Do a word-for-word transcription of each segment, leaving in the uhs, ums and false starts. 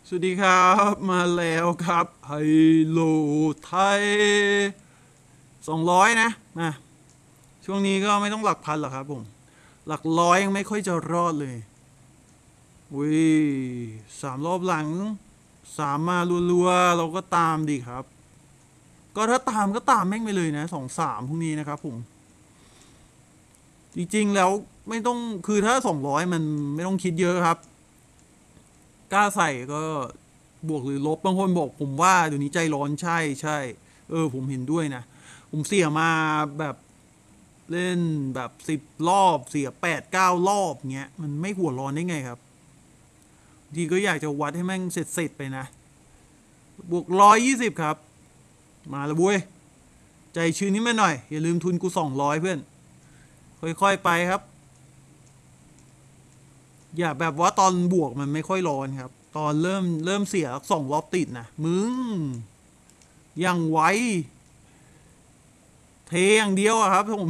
สวัสดีครับมาแล้วครับไฮโลไทยสองร้อยนะนะช่วงนี้ก็ไม่ต้องหลักพันหรอกครับผมหลักร้อยยังไม่ค่อยจะรอดเลยอุ้ยสามรอบหลังสามมารัวๆเราก็ตามดีครับก็ถ้าตามก็ตามแม่งไปเลยนะสองสามพรุ่งนี้นะครับผมจริงๆแล้วไม่ต้องคือถ้าสองร้อยมันไม่ต้องคิดเยอะครับกล้าใส่ก็บวกหรือลบบางคนบอกผมว่าเดี๋ยวนี้ใจร้อนใช่ใช่เออผมเห็นด้วยนะผมเสียมาแบบเล่นแบบสิบรอบเสียแปดเก้ารอบเงี้ยมันไม่หัวร้อนได้ไงครับดีก็อยากจะวัดให้แม่งเสร็จๆไปนะบวกร้อยยี่สิบครับมาละบุ้ยใจชื้นนี้มาหน่อยอย่าลืมทุนกูสองร้อยเพื่อนค่อยๆไปครับอย่าแบบว่าตอนบวกมันไม่ค่อยร้อนครับตอนเริ่มเริ่มเสียสองรอบติดนะมึงยังไวเทอย่างเดียวอะครับผม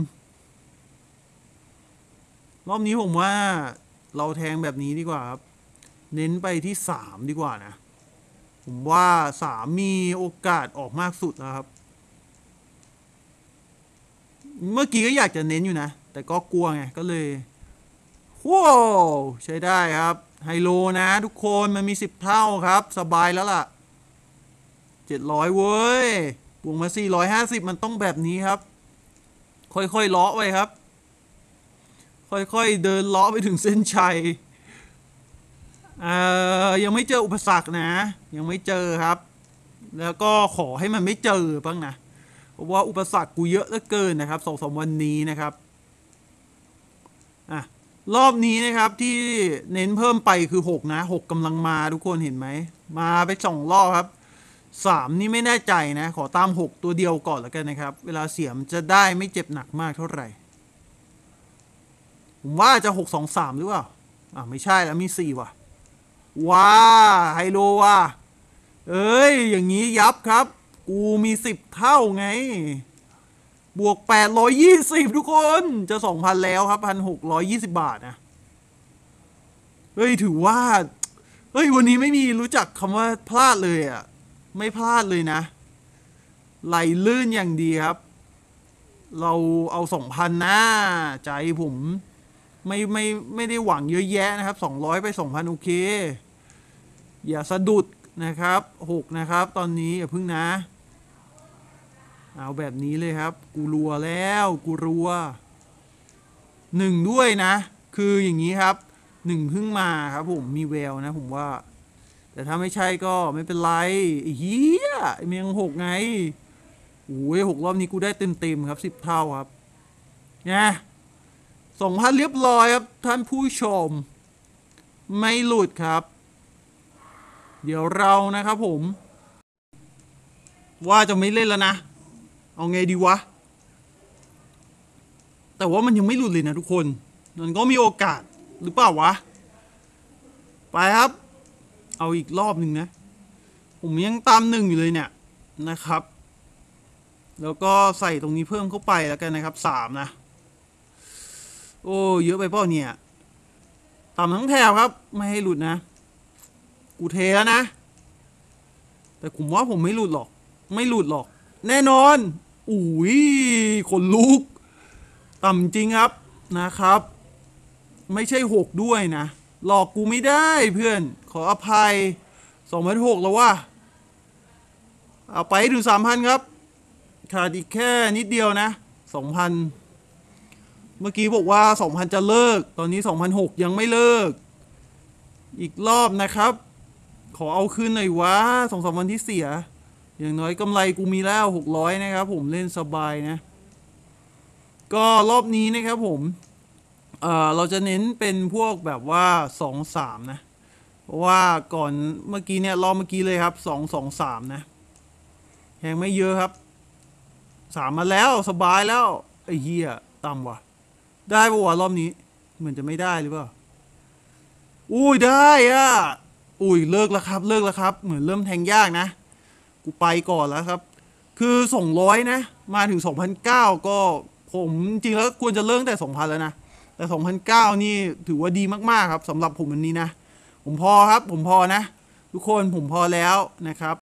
รอบนี้ผมว่าเราแทงแบบนี้ดีกว่าครับเน้นไปที่สามดีกว่านะผมว่าสามมีโอกาสออกมากสุดแล้วครับเมื่อกี้ก็อยากจะเน้นอยู่นะแต่ก็กลัวไงก็เลยว้าวใช้ได้ครับไฮโลนะทุกคนมันมีสิบเท่าครับสบายแล้วล่ะเจ็ดร้อยเว้ยบวกมาสี่ร้อยห้าสิบมันต้องแบบนี้ครับค่อยๆเลาะไว้ครับค่อยๆเดินเลาะไปถึงเส้นชัยเอ่อยังไม่เจออุปสรรคนะยังไม่เจอครับแล้วก็ขอให้มันไม่เจอบ้างนะเพราะว่าอุปสรรคกูเยอะเหลือเกินนะครับสองสามวันนี้นะครับอ่ะรอบนี้นะครับที่เน้นเพิ่มไปคือหกนะหกกำลังมาทุกคนเห็นไหมมาไปสองรอบครับสามนี่ไม่แน่ใจนะขอตามหกตัวเดียวก่อนแล้วกันนะครับเวลาเสียมจะได้ไม่เจ็บหนักมากเท่าไหร่ผมว่าจะหกสองสามหรือเปล่าอ่ะไม่ใช่แล้วมีสี่ว่ะว้าไฮโลว่ะเอ้ยอย่างนี้ยับครับกูมีสิบเท่าไงบวกแปดร้อยยี่สิบทุกคนจะสองพันแล้วครับพันหกร้อยยี่สิบบาทนะเฮ้ยถือว่าเฮ้ยวันนี้ไม่มีรู้จักคำว่าพลาดเลยอ่ะไม่พลาดเลยนะไหลลื่นอย่างดีครับเราเอาสองพันนะใจผมไม่ไม่ไม่ได้หวังเยอะแยะนะครับสองร้อยไปสองพันโอเคอย่าสะดุดนะครับหกนะครับตอนนี้อย่าพึ่งนะเอาแบบนี้เลยครับกูรัวแล้วกูรัวหนึ่งด้วยนะคืออย่างนี้ครับหนึ่งเพิ่งมาครับผมมีแววนะผมว่าแต่ถ้าไม่ใช่ก็ไม่เป็นไรไอ้เฮียไอ้เมียงหกไงโอ้ยหกรอบนี้กูได้เต็มเต็มครับสิบเท่าครับเนี่ยสองพันเรียบร้อยครับท่านผู้ชมไม่หลุดครับเดี๋ยวเรานะครับผมว่าจะไม่เล่นแล้วนะเอาไงดีวะแต่ว่ามันยังไม่หลุดเลยนะทุกคนมันก็มีโอกาสหรือเปล่าวะไปครับเอาอีกรอบหนึ่งนะผมยังตามหนึ่งอยู่เลยเนี่ยนะครับแล้วก็ใส่ตรงนี้เพิ่มเข้าไปแล้วกันนะครับสามนะโอ้เยอะไปเปล่าเนี่ยต่ำทั้งแถวครับไม่ให้หลุดนะกูเทแล้วนะแต่ผมว่าผมไม่หลุดหรอกไม่หลุดหรอกแน่นอนอุ้ยขนลุกต่ำจริงครับนะครับไม่ใช่หกด้วยนะหลอกกูไม่ได้เพื่อนขออภัยสองพันหกแล้วว่าเอาไปถึงสามพันครับขาดอีกแค่นิดเดียวนะสองพันเมื่อกี้บอกว่าสองพันจะเลิกตอนนี้สองพันหกยังไม่เลิกอีกรอบนะครับขอเอาคืนหน่อยวะสองสามวันที่เสียอย่างน้อยกำไรกูมีแล้วหกร้อยนะครับผมเล่นสบายนะก็รอบนี้นะครับผมเอ่อเราจะเน้นเป็นพวกแบบว่าสองสามนะเพราะว่าก่อนเมื่อกี้เนี่ยรอบเมื่อกี้เลยครับสองสองสามนะแหงไม่เยอะครับสามมาแล้วสบายแล้วไอ้เหี้ยต่ำว่ะได้ปะวะรอบนี้เหมือนจะไม่ได้หรือเปล่าอุ้ยได้อะอุ้ยเลิกแล้วครับเลิกแล้วครับเหมือนเริ่มแทงยากนะกูไปก่อนแล้วครับคือสองร้อยนะมาถึงสองพันเก้าก็ผมจริงแล้วควรจะเลิกแต่สองพันแล้วนะแต่สองพันเก้านี่ถือว่าดีมากๆครับสำหรับผมวันนี้นะผมพอครับผมพอนะทุกคนผมพอแล้วนะครับ